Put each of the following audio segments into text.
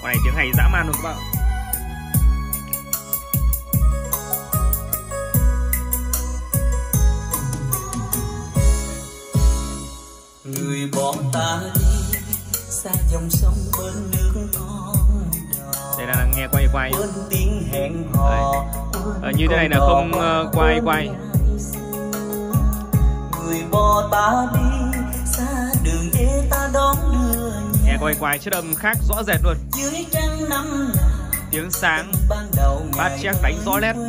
này tiếng hay dã man luôn các bạn. Người bỏ ta đi xa dòng sông bên nước con đò. Đây là nghe quay Bên tiếng hẹn hò. Như thế này là không quay. Người bỏ ta đi xa đường để ta đón đưa nghe quay chất âm khác rõ rệt luôn. dưới trăng năm Tiếng sáng, ban đầu bát chép đánh rõ nét.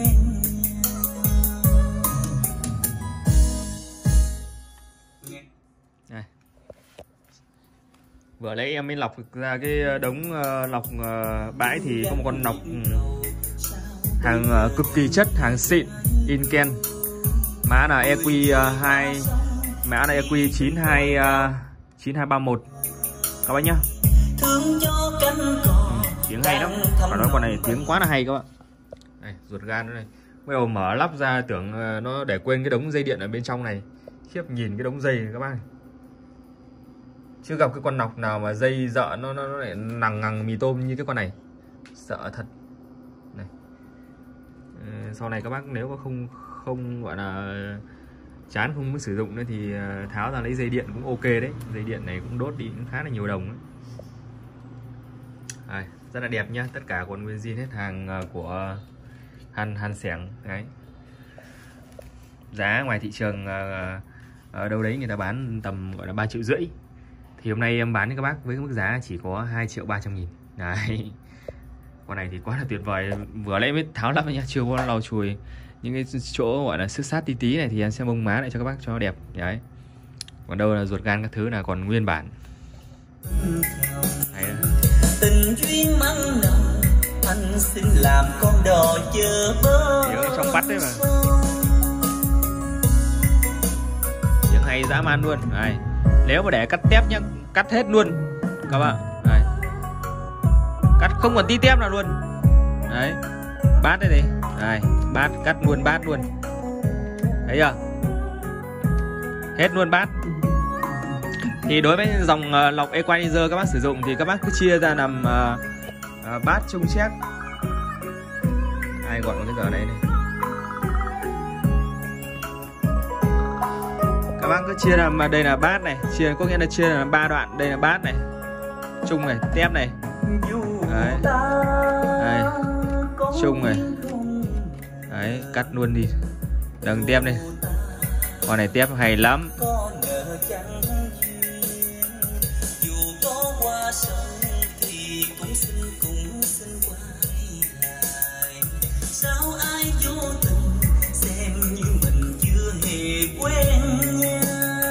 Này. Vừa lấy em mới lọc ra cái đống lọc bãi thì có một con lọc hàng cực kỳ chất, hàng xịn, Inken. Mã là EQ2, mã là EQ 9231 các bác nhá. Tiếng hay lắm, phải nói con này tiếng quá là hay các bạn. Này, ruột gan nữa này. Bây giờ mở lắp ra tưởng nó để quên cái đống dây điện ở bên trong này. Khiếp, nhìn cái đống dây này các bác này. Chưa gặp cái con nọc nào mà dây dợ nó lại nằng ngằng mì tôm như cái con này. Sợ thật. Này. Sau này các bác nếu mà không gọi là chán không muốn sử dụng nữa thì tháo ra lấy dây điện cũng ok đấy. Dây điện này cũng đốt đi cũng khá là nhiều đồng ấy. Rất là đẹp nhá, tất cả còn nguyên zin hết, hàng của Han Xẻng đấy. Giá ngoài thị trường ở đâu đấy người ta bán tầm gọi là 3,5 triệu. Thì hôm nay em bán cho các bác với mức giá chỉ có 2.300.000. Đấy. Con này thì quá là tuyệt vời. Vừa lấy mới tháo lắp nhá, chưa có lau chùi những cái chỗ gọi là xước sát tí này thì em sẽ bông má lại cho các bác cho nó đẹp. Đấy. Còn đâu là ruột gan các thứ là còn nguyên bản. Đấy. Tình duyên mặn nồng, anh xin làm con đò chờ bờ. Tiếng trong bắt đấy mà. Tiếng hay dã man luôn. Đấy. Nếu mà để cắt tép nhá, cắt hết luôn các bạn. Đấy. Cắt không còn tí tép nào luôn. Đấy. Bát đây này. Đây, bát cắt luôn bát luôn. Thấy chưa? Hết luôn bát. Thì đối với dòng lọc Equalizer các bác sử dụng thì các bác cứ chia ra làm bát chung chét. Ai gọi một cái giờ đấy này. Các bác cứ chia làm đây là bát này, chia có nghĩa là chia làm 3 đoạn, đây là bát này. Chung này, tép này. Đấy. Đây. Chung này. Đấy, cắt luôn đi. Đừng tép đi. Con này tép hay lắm. Sao ai vô tình xem như mình chưa hề quen nhau.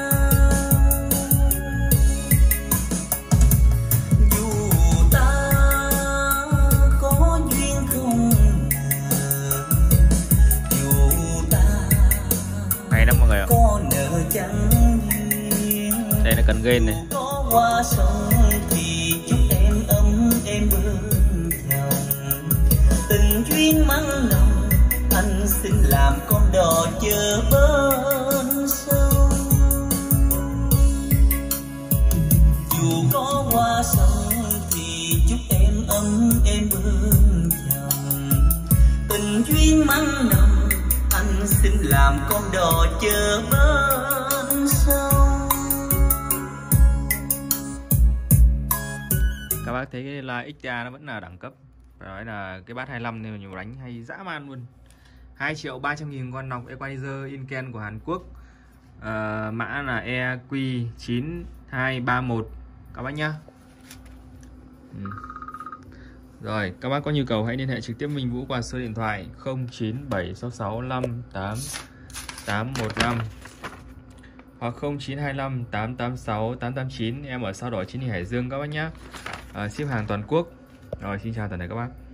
Dù ta có duyên không ngờ, dù ta hay lắm mọi người ạ. có nợ chẳng duyên. Đây là cần gain này. Có qua sông thì chúc em ấm em bơm theo. Tình duyên mặn nồng, anh xin làm con đò chờ bên sông. Dù có qua sông thì chúc em ấm em bơm chồng. Tình duyên mặn nồng, anh xin làm con đò chờ bên sông. Các bác thấy cái là XA nó vẫn là đẳng cấp. Đó là cái bát 25 nên nhiều đánh hay dã man luôn. 2.300.000 con nọc Equalizer Inken của Hàn Quốc. Mã là EQ9231 các bác nhá. Rồi, các bác có nhu cầu hãy liên hệ trực tiếp Minh Vũ qua số điện thoại 0976658815 hoặc 0925886889. Em ở Sao Đỏ Chín Hải Dương các bác nhá. Ship hàng toàn quốc. Rồi, xin chào toàn thể các bác.